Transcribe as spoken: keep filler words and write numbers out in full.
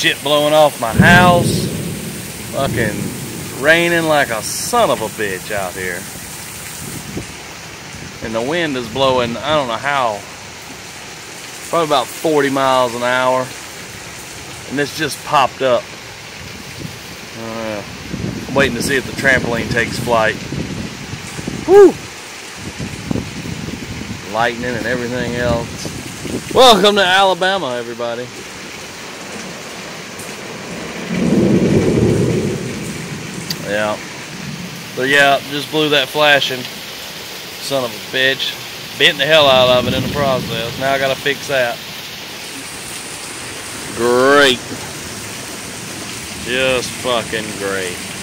shit blowing off my house. Fucking raining like a son of a bitch out here. And the wind is blowing, I don't know how, probably about forty miles an hour. And this just popped up. Uh, I'm waiting to see if the trampoline takes flight. Woo! Lightning and everything else. Welcome to Alabama, everybody. Yeah. So yeah, just blew that flashing. Son of a bitch. Bent the hell out of it in the process. Now I gotta fix that. Great. Just fucking great.